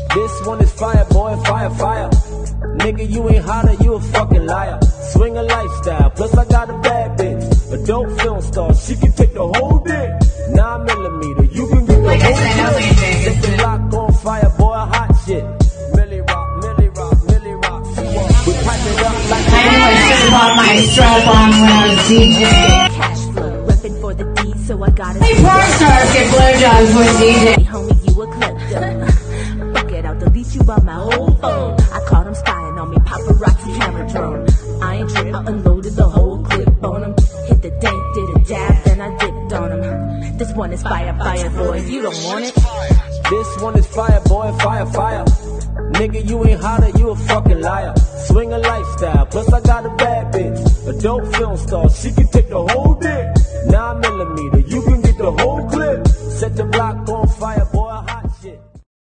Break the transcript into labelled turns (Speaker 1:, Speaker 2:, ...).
Speaker 1: This one is fire, boy, fire, fire. Nigga, you ain't hotter, you a fucking liar. Swing a lifestyle, plus I got a bad bitch. A dope film star, she can take the whole dick. 9mm, you can get the
Speaker 2: like
Speaker 1: whole
Speaker 2: dick.
Speaker 1: Set the block on fire, boy, hot shit. Millie rock, Millie rock, Millie rock. We pipe it up like
Speaker 2: I know I my strap on when I was DJ.
Speaker 3: Cash flow, reppin' for the D, so I got it.
Speaker 2: Hey, porn stars get blowjobs with DJ.
Speaker 3: Hey, homie, you a klepto. Fuck it, I'll delete you by my whole phone. I caught him spying on me, paparazzi camera drone. I ain't trippin', I unloaded the whole clip on him. Hit the dank, did a dab, then I dipped on him. This one is fire, fire, boy, you don't want it.
Speaker 1: This one is fire, boy, fire, fire. Nigga, you ain't hotter, you a fucking liar. Swing a lifestyle, plus I got a bad bitch. A dope film star, she can take the whole dick. 9mm, you can get the whole clip. Set the block on fire.